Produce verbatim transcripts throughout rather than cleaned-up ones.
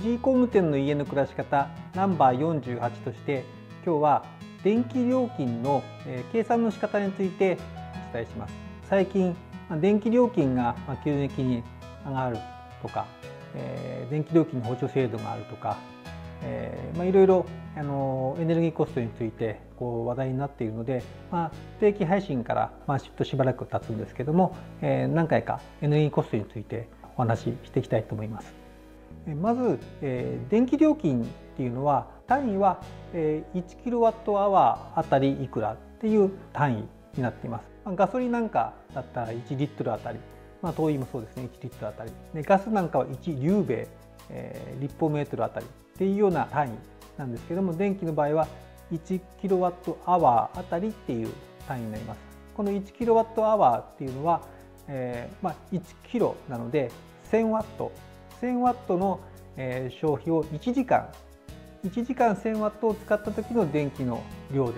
藤井工務店の家の暮らし方ナンバーよんじゅうはちとして、今日は電気料金の計算の仕方についてお伝えします。最近電気料金が急激に上がるとか、電気料金の補助制度があるとか、えーまあ、いろいろあのエネルギーコストについてこう話題になっているので、まあ、不定期配信から、まあ、ちょっとしばらく経つんですけども、えー、何回かエネルギーコストについてお話ししていきたいと思います。まず、えー、電気料金っていうのは単位は、えー、いちキロワットアワーあたりいくらっていう単位になっています。まあ、ガソリンなんかだったらいちリットルあたり、まあ、灯油もそうですね、いちリットルあたりで、ガスなんかはいちリューベイ、えー、立方メートルあたりっていうような単位なんですけども、電気の場合はいちキロワットアワーあたりっていう単位になります。このいちキロワットアワーっていうのは、えーまあ、いちキロなのでせんワットせんワットの消費をいちじかんいちじかんせんワットを使った時の電気の量です。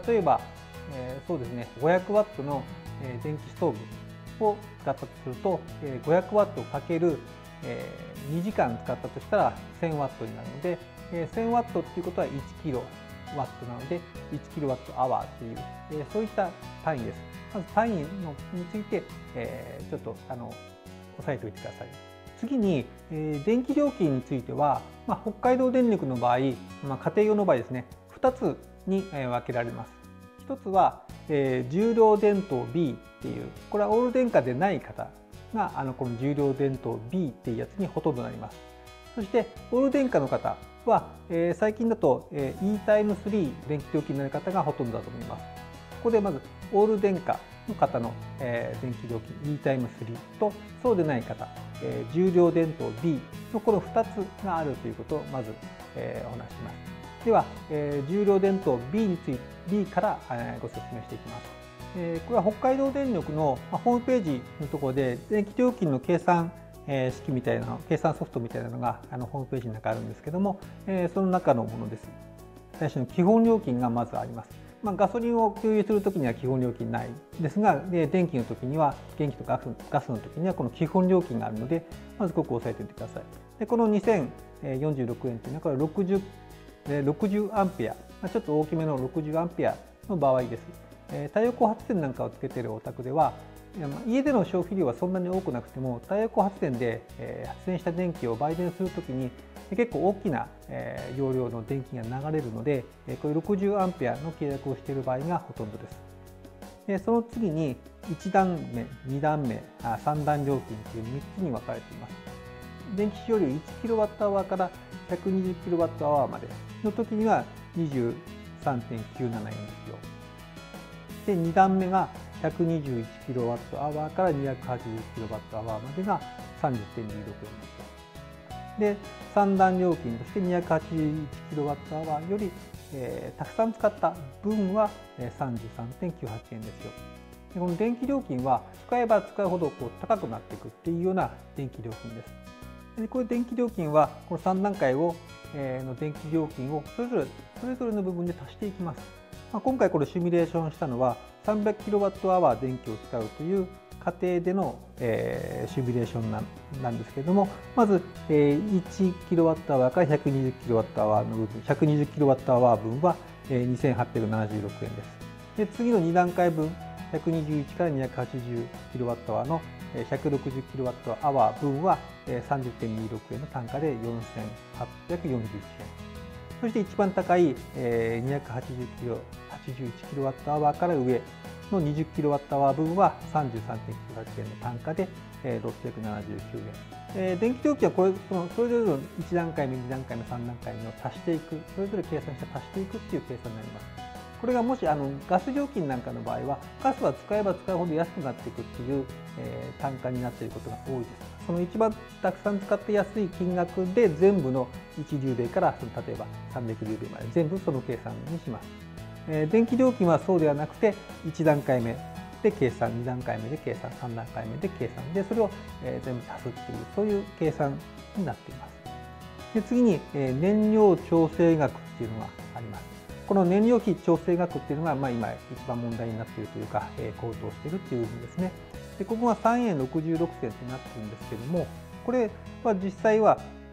例えばそうですね、ごひゃくワットの電気ストーブを使ったとするとごひゃくワットかけるにじかん使ったとしたらせんワットになるので、せんワットっていうことはいちキロワットなのでいちキロワットアワーっていうそういった単位です。まず単位のについてちょっとあの押さえておいてください。次に、えー、電気料金については、まあ、北海道電力の場合、まあ、家庭用の場合ですね、ふたつに分けられます。ひとつは、えー、重量電灯 B っていう、これはオール電化でない方があのこの重量電灯 B っていうやつにほとんどなります。そしてオール電化の方は、えー、最近だと、えー、E タイムスリー電気料金になる方がほとんどだと思います。ここでまずオール電化の方の、えー、電気料金 E タイムスリーとそうでない方、えー、重量電灯 B のこのふたつがあるということをまず、えー、お話しします。では、えー、重量電灯 B について B から、えー、ご説明していきます。えー、これは北海道電力の、まあ、ホームページのところで電気料金の計算、えー、式みたいなの計算ソフトみたいなのがあのホームページの中あるんですけども、えー、その中のものです。最初の基本料金がまずあります。まあ、ガソリンを給油するときには基本料金ないですが、で電気の時には電気とガスガスの時にはこの基本料金があるので、まずここを押さえておいてください。でこのにせんよんじゅうろくえんというのはこれろくじゅう、ろくじゅうアンペア、ちょっと大きめのろくじゅうアンペアの場合です。太陽光発電なんかをつけているお宅では、家での消費量はそんなに多くなくても太陽光発電で発電した電気を売電するときに結構大きな容量の電気が流れるので、これろくじゅうアンペアの契約をしている場合がほとんどです。でその次にいち段目、に段目、さん段料金というみっつに分かれています。電気使用量いちキロワットアワーからひゃくにじゅうキロワットアワーまでの時には にじゅうさんてんきゅうななえんですよ。でに段目がひゃくにじゅういちキロワットアワーからにひゃくはちじゅうキロワットアワーまでが さんじゅってんにじゅうろくえんですよ。でさん段料金としてにひゃくはちじゅういちキロワットアワーより、えー、たくさん使った分は さんじゅうさんてんきゅうはちえんですよ。でこの電気料金は使えば使うほどこう高くなっていくっていうような電気料金です。でこれ電気料金はこのさん段階を、えー、の電気料金をそれぞれそれぞれの部分で足していきます。まあ、今回これシミュレーションしたのはさんびゃくキロワットアワー電気を使うという家庭での、えー、シミュレーション な, なんですけれども、まず、えー、いちキロワットアワーからひゃくにじゅうキロワットアワーの部分、ひゃくにじゅうキロワットアワー分は、えー、にせんはっぴゃくななじゅうろくえんです。で次のに段階分、ひゃくにじゅういちからにひゃくはちじゅうキロワットアワーのひゃくろくじゅうキロワットアワー分は さんじゅってんにじゅうろくえんの単価でよんせんはっぴゃくよんじゅういちえん。そして一番高いにひゃくはちじゅういちキロワットアワーから上のにじゅうキロワットアワー分は さんじゅうさんてんきゅうはちえんの単価でろっぴゃくななじゅうきゅうえん。電気料金はこれそのそれぞれのいち段階目、に段階目、さん段階目を足していく、それぞれ計算して足していくっていう計算になります。これがもしあのガス料金なんかの場合は、ガスは使えば使うほど安くなっていくっていう、えー、単価になっていることが多いです。その一番たくさん使って安い金額で全部のいちリューベイからその例えばさんびゃくリューベイまで全部その計算にします。えー、電気料金はそうではなくていち段階目で計算、に段階目で計算、さん段階目で計算でそれを、えー、全部足すっていうそういう計算になっています。で次に、えー、燃料調整額っていうのがあります。この燃料費調整額っていうのが、まあ、今一番問題になっているというか、えー、高騰しているっていう部分ですね。でここがさんえんろくじゅうろくせんとなっているんですけども、これは実際は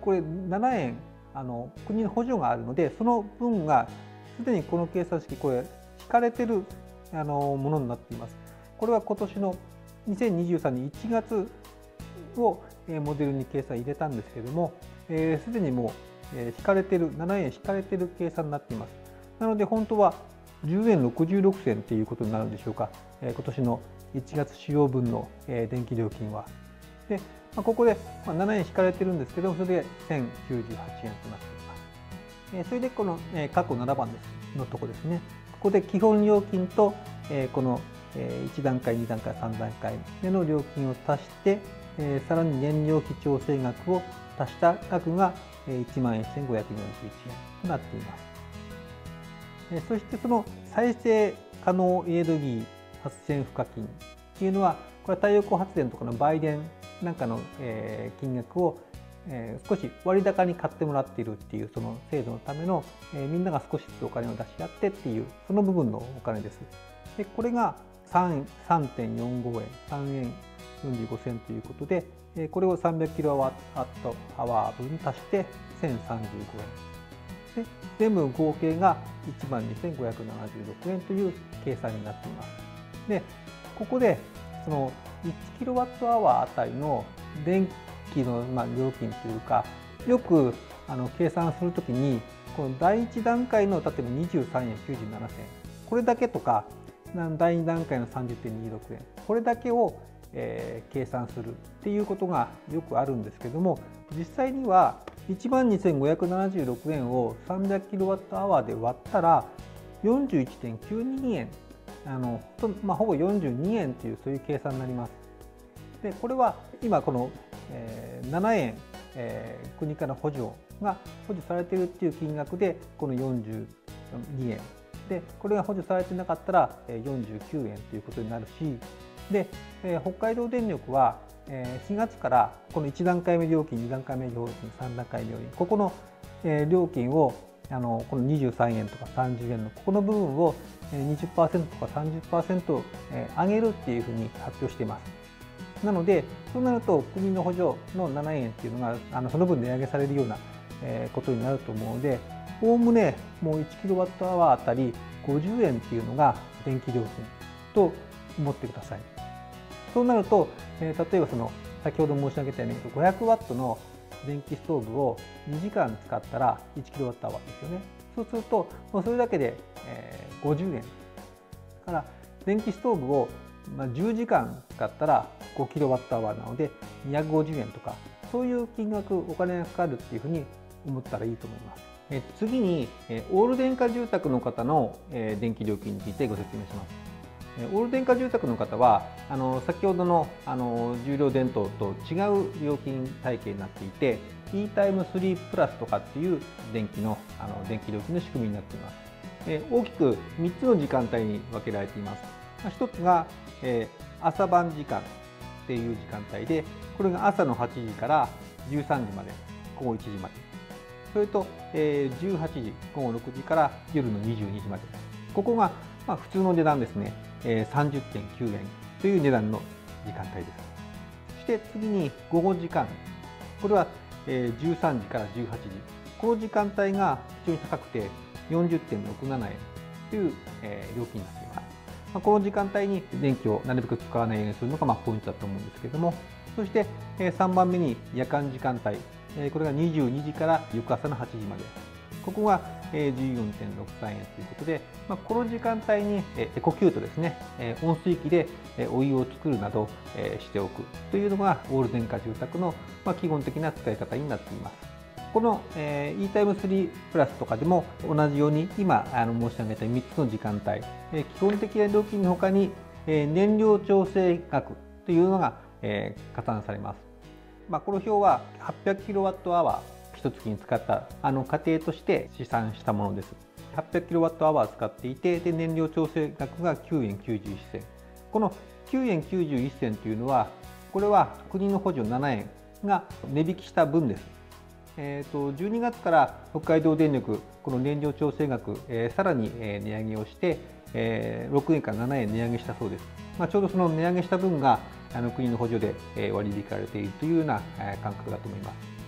これななえんあの国の補助があるので、その分がすでにこの計算式これ引かれてるあのものになっています。これは今年のにせんにじゅうさんねんいちがつをモデルに計算入れたんですけれども、すで、えー、にもう引かれてるななえん引かれてる計算になっています。なので本当はじゅうえんろくじゅうろくせんということになるんでしょうか、えー、今年のいちがつ使用分の、えー、電気料金は。で、まあ、ここでななえん引かれてるんですけど、それでせんきゅうじゅうはちえんとなっています。えー、それでこの、えー、過去ななばんですのところですね。ここで基本料金と、えー、このいちだんかい、にだんかい、さんだんかい目の料金を足して、えー、さらに燃料費調整額を足した額がいちまんせんごひゃくよんじゅういちえんとなっています。えー、そしてその再生可能エネルギー発電賦課金というのは、これは太陽光発電とかの売電なんかの、えー、金額をえー、少し割高に買ってもらっているっていうその制度のための、えー、みんなが少しずつお金を出し合ってっていうその部分のお金です。でこれが さんてんよんごえん、さんえんよんじゅうごせんということで、えー、これをさんびゃくキロワットアワー分足してせんさんじゅうごえんで、全部合計がいちまんにせんごひゃくななじゅうろくえんという計算になっています。でここでそのいちキロワットアワーあたりの電気のまあ料金というか、よくあの計算するときにこのだいいちだんかいの例えばにじゅうさんえんきゅうじゅうななせんこれだけとか、だいにだんかいの さんじゅってんにじゅうろくえんこれだけを、えー、計算するっていうことがよくあるんですけども、実際にはいちまんにせんごひゃくななじゅうろくえんを さんびゃくキロワットアワーで割ったら よんじゅういちてんきゅうにえん、あの、まあ、ほぼよんじゅうにえんというそういう計算になります。でこれは今このえー、ななえん、えー、国から補助が補助されているっていう金額でこのよんじゅうにえんで、これが補助されてなかったらよんじゅうきゅうえんということになるし、で、えー、北海道電力はしがつからこのいちだんかいめ料金、にだんかいめ料金、さんだんかいめ料金、ここの料金をあのこのにじゅうさんえんとかさんじゅうえんのここの部分を にじゅっパーセント とか さんじゅっパーセント 上げるっていうふうに発表しています。なのでそうなると国の補助のななえんっていうのがあのその分値上げされるようなことになると思うので、おおむねもういちキロワットアワーあたりごじゅうえんっていうのが電気料金と思ってください。そうなると、えー、例えばその先ほど申し上げたようにごひゃくワットの電気ストーブをにじかん使ったらいちキロワットアワーですよね。そうするともうそれだけでごじゅうえんから電気ストーブをじゅうじかん使ったらごキロワットアワーなのでにひゃくごじゅうえんとか、そういう金額お金がかかるっていうふうに思ったらいいと思います。え次にオール電化住宅の方の電気料金についてご説明します。オール電化住宅の方はあの先ほどのあの重量電灯と違う料金体系になっていて E タイムスリープラスとかっていう電気のあの電気料金の仕組みになっています。え大きくみっつの時間帯に分けられています。ひとつがえー、朝晩時間っていう時間帯で、これが朝のはちじからじゅうさんじまで、午後いちじまで。それと、えー、じゅうはちじ、午後ろくじから夜のにじゅうにじまで。ここが、まあ、普通の値段ですね、えー、さんじゅってんきゅうえんという値段の時間帯です。そして次に午後時間。これは、えー、じゅうさんじからじゅうはちじ。この時間帯が非常に高くて よんじゅってんろくななえんという、えー、料金になっています。この時間帯に電気をなるべく使わないようにするのがまあポイントだと思うんですけれども、そしてさんばんめに夜間時間帯、これがにじゅうにじから翌朝のはちじまで、ここがじゅうよんてんろくさんえんということで、まあ、この時間帯にエコキュートですね、温水器でお湯を作るなどしておくというのがオール電化住宅の基本的な使い方になっています。この E タイムスリープラスとかでも同じように今あの申し上げたみっつの時間帯、基本的な料金のほかに燃料調整額というのが加算されます。まあ、この表ははっぴゃくキロワットアワー一月に使ったあの家庭として試算したものです。はっぴゃくキロワットアワー使っていて、で燃料調整額がきゅうえんきゅうじゅういっせん。このきゅうえんきゅうじゅういっせんというのは、これは国の補助ななえんが値引きした分です。えー、とじゅうにがつから北海道電力、この燃料調整額、えー、さらに値上げをして、えー、ろくえんからななえん値上げしたそうです。まあ、ちょうどその値上げした分があの国の補助で割り引かれているというような感覚だと思います。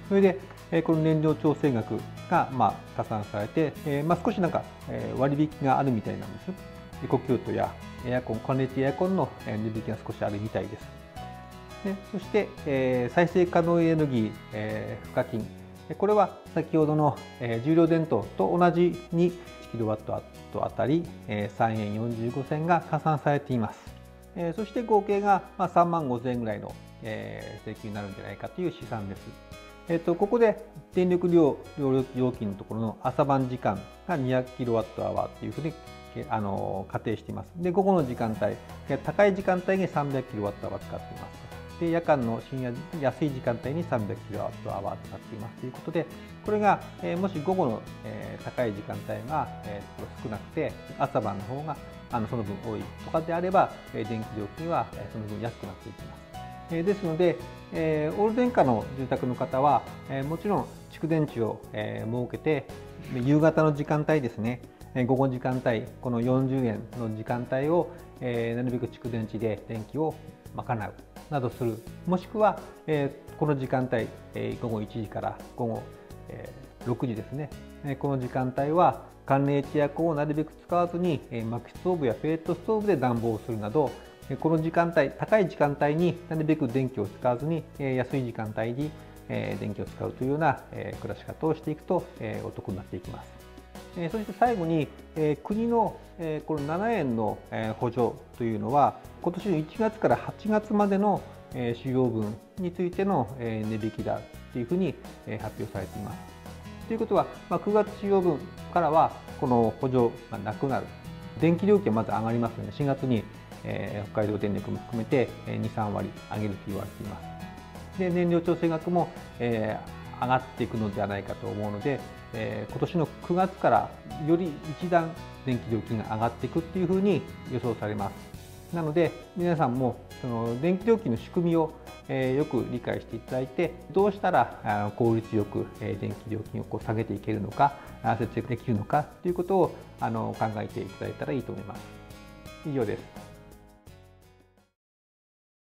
それで、えー、この燃料調整額が、まあ、加算されて、えーまあ、少しなんか、えー、割引があるみたいなんです。エコキュートやエアコン、寒冷地エアコンの値引きが少しあるみたいです。でそして、えー、再生可能エネルギー、えー、賦課金。これは先ほどの、えー、重量電灯と同じにいちキロワットあたり、えー、さんえんよんじゅうごせんが加算されています。えー、そして合計が、まあ、さんまんごせんえんぐらいの、えー、請求になるんじゃないかという試算です。えー、とここで電力量料金のところの朝晩時間がにひゃくキロワットアワーというふうにあの仮定しています。で午後の時間帯、高い時間帯にさんびゃくキロワットアワー使っています。で夜間の深夜安い時間帯にさんびゃくキロワットアワー使っていますということで、これが、えー、もし午後の、えー、高い時間帯が、えー、少なくて朝晩の方があのその分多いとかであれば、えー、電気料金は、えー、その分安くなっていきます。えー、ですので、えー、オール電化の住宅の方は、えー、もちろん蓄電池を、えー、設けて夕方の時間帯ですね、午後時間帯、このよんじゅうえんの時間帯を、えー、なるべく蓄電池で電気を賄うなどする、もしくは、えー、この時間帯、えー、午後いちじから午後、えー、ろくじですね、えー、この時間帯は寒冷地エアコンをなるべく使わずに、えー、薪ストーブやペレットストーブで暖房をするなど、この時間帯、高い時間帯になるべく電気を使わずに、えー、安い時間帯に、えー、電気を使うというような、えー、暮らし方をしていくと、えー、お得になっていきます。そして最後に、えー、国の、えー、このななえんの、えー、補助というのは今年のいちがつからはちがつまでの、えー、使用分についての、えー、値引きだというふうに、えー、発表されています。ということは、まあ、くがつ使用分からはこの補助がなくなる。電気料金はまず上がりますので、しがつに、えー、北海道電力も含めてに、さんわり上げると言われています。で燃料調整額も、えー上がっていくのではないかと思うので、えー、今年のくがつからより一段電気料金が上がっていくっていうふうに予想されます。なので皆さんもその電気料金の仕組みを、えー、よく理解していただいて、どうしたらあ効率よく、えー、電気料金をこう下げていけるのか、節約できるのかということをあの考えていただいたらいいと思います。以上です。